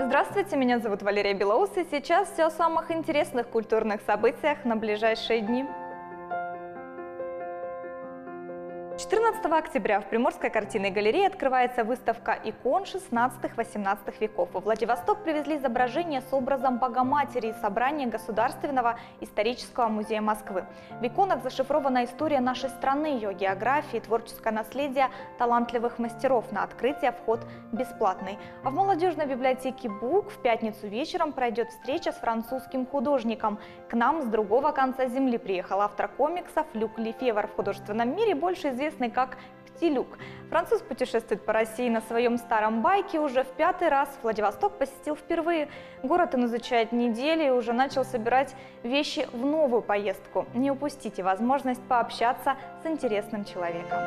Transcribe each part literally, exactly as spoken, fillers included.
Здравствуйте, меня зовут Валерия Белоус, и сейчас все о самых интересных культурных событиях на ближайшие дни. четырнадцатого октября в Приморской картинной галерее открывается выставка икон шестнадцатого-восемнадцатого веков. В Владивосток привезли изображения с образом Богоматери из собрания Государственного исторического музея Москвы. В иконах зашифрована история нашей страны, ее географии, творческое наследие талантливых мастеров. На открытие вход бесплатный. А в молодежной библиотеке БУК в пятницу вечером пройдет встреча с французским художником. К нам с другого конца земли приехал автор комиксов Люк Лефевр. В художественном мире больше известный как Птилюк. Француз путешествует по России на своем старом байке уже в пятый раз. Владивосток посетил впервые. Город он изучает недели и уже начал собирать вещи в новую поездку. Не упустите возможность пообщаться с интересным человеком.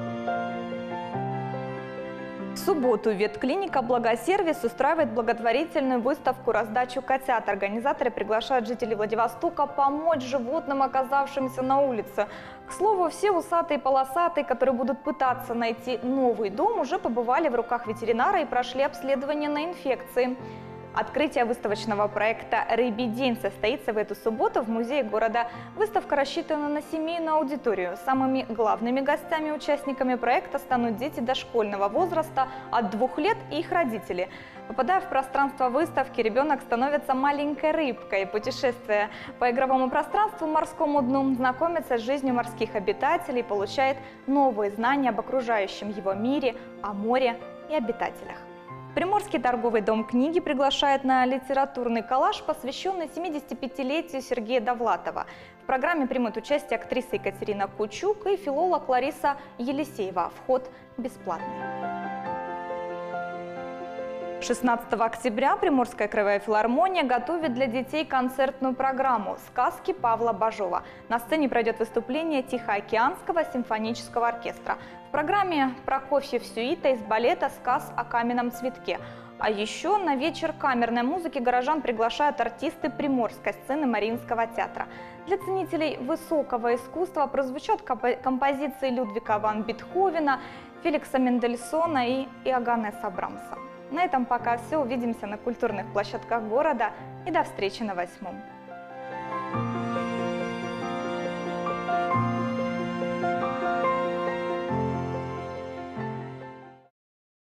В субботу ветклиника «Благосервис» устраивает благотворительную выставку «Раздачу котят». Организаторы приглашают жителей Владивостока помочь животным, оказавшимся на улице. К слову, все усатые и полосатые, которые будут пытаться найти новый дом, уже побывали в руках ветеринара и прошли обследование на инфекции. Открытие выставочного проекта «Рыбий день» состоится в эту субботу в музее города. Выставка рассчитана на семейную аудиторию. Самыми главными гостями-участниками проекта станут дети дошкольного возраста от двух лет и их родители. Попадая в пространство выставки, ребенок становится маленькой рыбкой. Путешествуя по игровому пространству морскому дну, знакомится с жизнью морских обитателей, получает новые знания об окружающем его мире, о море и обитателях. Приморский торговый дом книги приглашает на литературный коллаж, посвященный семидесятипятилетию Сергея Довлатова. В программе примут участие актриса Екатерина Кучук и филолог Лариса Елисеева. Вход бесплатный. шестнадцатого октября Приморская краевая филармония готовит для детей концертную программу «Сказки Павла Бажова». На сцене пройдет выступление Тихоокеанского симфонического оркестра. В программе Прокофьев сюита из балета «Сказ о каменном цветке». А еще на вечер камерной музыки горожан приглашают артисты Приморской сцены Мариинского театра. Для ценителей высокого искусства прозвучат композиции Людвига ван Бетховена, Феликса Мендельсона и Иоганнеса Брамса. На этом пока все. Увидимся на культурных площадках города и до встречи на восьмом.